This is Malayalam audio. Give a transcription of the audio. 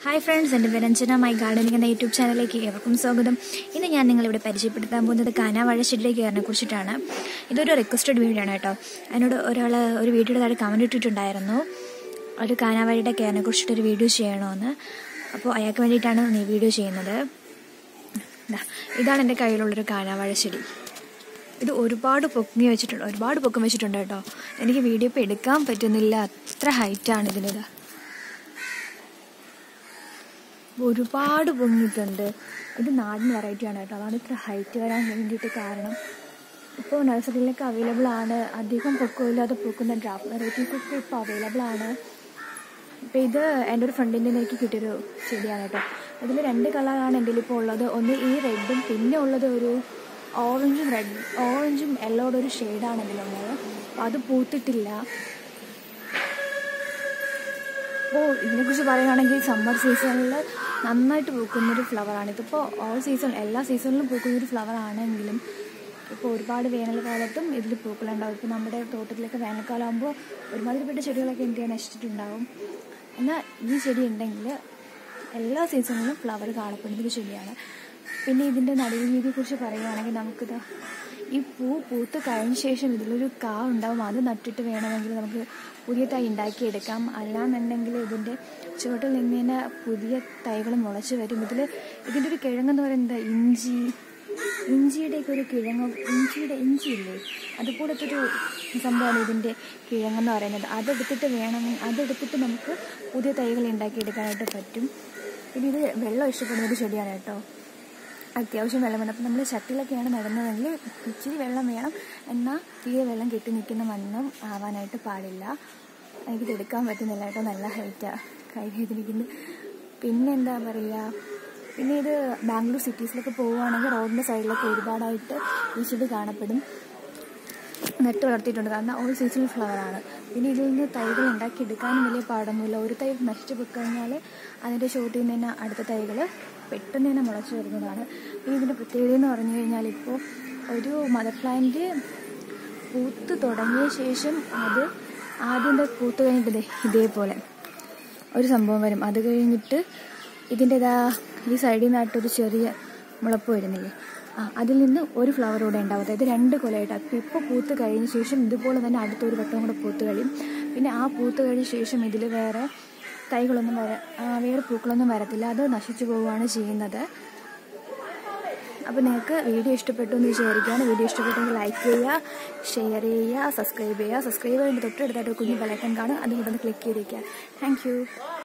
ഹായ് ഫ്രണ്ട്സ്, എൻ്റെ പേര് അഞ്ജന. മൈ ഗാർഡനിങ് എന്ന യൂട്യൂബ് ചാനലിലേക്ക് ഏവർക്കും സ്വാഗതം. ഇന്ന് ഞാൻ നിങ്ങളിവിടെ പരിചയപ്പെടുത്താൻ പോകുന്നത് കാനാവാഴച്ചെടിയുടെ കെയറിനെ കുറിച്ചിട്ടാണ്. ഇതൊരു റിക്വസ്റ്റഡ് വീഡിയോ ആണ് കേട്ടോ. അതിനോട് ഒരാൾ ഒരു വീഡിയോയുടെ താഴെ കമൻറ്റ് ഇട്ടിട്ടുണ്ടായിരുന്നു, ഒരു കാനാവാഴയുടെ കെയറിനെ കുറിച്ചിട്ടൊരു വീഡിയോ ചെയ്യണമെന്ന്. അപ്പോൾ അയാൾക്ക് വേണ്ടിയിട്ടാണ് ഈ വീഡിയോ ചെയ്യുന്നത്. ഇതാണ് എൻ്റെ കയ്യിലുള്ളൊരു കാനാവാഴച്ചെടി. ഇത് ഒരുപാട് പൊക്കം വെച്ചിട്ടുണ്ട് കേട്ടോ. എനിക്ക് വീഡിയോ ഇപ്പോൾ എടുക്കാൻ പറ്റുന്നില്ല, അത്ര ഹൈറ്റാണ് ഇതിൻ്റെ. ഒരുപാട് പൊങ്ങിയിട്ടുണ്ട്. ഇത് നാടൻ വെറൈറ്റിയാണ് കേട്ടോ, അതാണ് ഇത്ര ഹൈറ്റ് വരാൻ വേണ്ടിയിട്ട് കാരണം. ഇപ്പോൾ നഴ്സറിയിലൊക്കെ അവൈലബിൾ ആണ്. അധികം പൊക്കമില്ലാതെ പൂക്കുന്ന ഡ്രാഫ്റ്റ് വെറൈറ്റീസൊക്കെ ഇപ്പോൾ അവൈലബിൾ ആണ്. ഇപ്പോൾ ഇത് എൻ്റെ ഒരു ഫ്രണ്ടിൻ്റെ എനിക്ക് കിട്ടിയൊരു ചെടിയാണ് കേട്ടോ. അതിൽ 2 കളറാണ് എൻ്റെ ഇപ്പോൾ ഉള്ളത്. ഒന്ന് ഈ റെഡും, പിന്നെ ഉള്ളത് ഒരു ഓറഞ്ചും യെല്ലോയുടെ ഒരു ഷെയ്ഡാണ് ഇതിലുള്ളത്. അത് പൂത്തിട്ടില്ല. അപ്പോൾ ഇതിനെക്കുറിച്ച് പറയുകയാണെങ്കിൽ സമ്മർ സീസണിൽ നന്നായിട്ട് പൂക്കുന്നൊരു ഫ്ലവറാണ്. ഇതിപ്പോൾ എല്ലാ സീസണിലും പൂക്കുന്നൊരു ഫ്ലവർ ആണെങ്കിലും ഇപ്പോൾ ഒരുപാട് വേനൽക്കാലത്തും ഇതിൽ പൂക്കളുണ്ടാവും. ഇപ്പോൾ നമ്മുടെ തോട്ടത്തിലൊക്കെ വേനൽക്കാലം ആകുമ്പോൾ ഒരുമാതിരിപ്പെട്ട ചെടികളൊക്കെ എന്ത് ചെയ്യാൻ നശിച്ചിട്ടുണ്ടാവും. എന്നാൽ ഈ ചെടി ഉണ്ടെങ്കിൽ എല്ലാ സീസണിലും ഫ്ലവർ കാണപ്പെടുന്നൊരു ചെടിയാണ്. പിന്നെ ഇതിൻ്റെ നടുവ് രീതിയെക്കുറിച്ച് പറയുകയാണെങ്കിൽ നമുക്കിത് ഈ പൂത്ത് കഴിഞ്ഞ ശേഷം ഇതിലൊരു കാ ഉണ്ടാവും. അത് നട്ടിട്ട് വേണമെങ്കിൽ നമുക്ക് പുതിയ തൈ ഉണ്ടാക്കിയെടുക്കാം. അല്ലാന്നുണ്ടെങ്കിൽ ഇതിൻ്റെ ചുവട്ടിൽ നിന്ന് തന്നെ പുതിയ തൈകൾ മുളച്ച് വരും. ഇതിൻ്റെ ഒരു കിഴങ്ങെന്ന് പറയുന്നത് ഇഞ്ചിയുടെയൊക്കെ ഒരു കിഴങ്ങ്, ഇഞ്ചിയില്ലേ, അതുപോലത്തെ ഒരു സംഭവമാണ് ഇതിൻ്റെ കിഴങ്ങെന്ന് പറയുന്നത്. അതെടുത്തിട്ട് നമുക്ക് പുതിയ തൈകൾ ഉണ്ടാക്കിയെടുക്കാനായിട്ട് പറ്റും. പിന്നെ ഇത് വെള്ളം ഇഷ്ടപ്പെടുന്നൊരു ചെടിയാണ് കേട്ടോ. അത്യാവശ്യം വെള്ളം വേണം. അപ്പോൾ നമ്മൾ ചട്ടിയിലൊക്കെയാണ് നടുന്നതെങ്കിൽ ഇച്ചിരി വെള്ളം വേണം. എന്നാൽ തീരെ വെള്ളം കെട്ടി നിൽക്കുന്ന മണ്ണും ആവാനായിട്ട് പാടില്ല. എനിക്കിത് എടുക്കാൻ പറ്റുന്നില്ല കേട്ടോ, നല്ല ഹൈറ്റാണ് കൈ വേദനിക്കുന്നത്. പിന്നെ എന്താ പറയുക, പിന്നെ ഇത് ബാംഗ്ലൂർ സിറ്റീസിലൊക്കെ പോവുകയാണെങ്കിൽ റോഡിൻ്റെ സൈഡിലൊക്കെ ഒരുപാടായിട്ട് ഈ ചെടി കാണപ്പെടും. നട്ട് വളർത്തിയിട്ടുണ്ട്, കാരണം ഓൾ സീസണൽ ഫ്ലവറാണ്. പിന്നെ ഇതിൽ നിന്ന് തൈകൾ ഉണ്ടാക്കിയെടുക്കാനും വലിയ പാടൊന്നുമില്ല. ഒരു തൈ നശിച്ചു പോയി കഴിഞ്ഞാൽ അതിൻ്റെ ചോട്ടിൽ നിന്ന് തന്നെ അടുത്ത തൈകൾ പെട്ടെന്ന് തന്നെ മുളച്ച് വരുന്നതാണ്. പിന്നെ ഇതിൻ്റെ പ്രത്യേകത എന്ന് പറഞ്ഞു കഴിഞ്ഞാൽ, ഇപ്പോൾ ഒരു മദർ പ്ലാന്റ് പൂത്ത് തുടങ്ങിയ ശേഷം അത് ആദ്യം പൂത്ത് കഴിഞ്ഞിട്ട് ഇതേപോലെ ഒരു സംഭവം വരും. അത് കഴിഞ്ഞിട്ട് ഇതിൻ്റെ ഈ സൈഡിൽ നിന്നായിട്ടൊരു ചെറിയ മുളപ്പ് വരുന്നില്ലേ, അതിൽ നിന്ന് ഒരു ഫ്ലവർ കൂടെ ഉണ്ടാവും. അതായത് 2 കൊലയായിട്ട്. അപ്പോൾ ഇപ്പോൾ പൂത്ത് കഴിഞ്ഞ ശേഷം ഇതുപോലെ തന്നെ അടുത്തൊരു വട്ടം കൂടെ പൂത്ത് കഴിയും. പിന്നെ ആ പൂത്ത് കഴിഞ്ഞ ശേഷം ഇതിൽ വേറെ പൂക്കളൊന്നും വരത്തില്ല, അത് നശിച്ചു പോവുകയാണ് ചെയ്യുന്നത്. അപ്പോൾ നിങ്ങൾക്ക് വീഡിയോ ഇഷ്ടപ്പെട്ടു എന്ന് വിചാരിക്കുകയാണ്. വീഡിയോ ഇഷ്ടപ്പെട്ടെങ്കിൽ ലൈക്ക് ചെയ്യുക, ഷെയർ ചെയ്യുക, സബ്സ്ക്രൈബ് ചെയ്യുക. സബ്സ്ക്രൈബ് ചെയ്യുമ്പോൾ തൊട്ടടുത്തായിട്ട് കുഞ്ഞു ബെൽ ഐക്കൺ കാണും, അതുകൊണ്ടൊന്ന് ക്ലിക്ക് ചെയ്തേക്കുക. Thank U.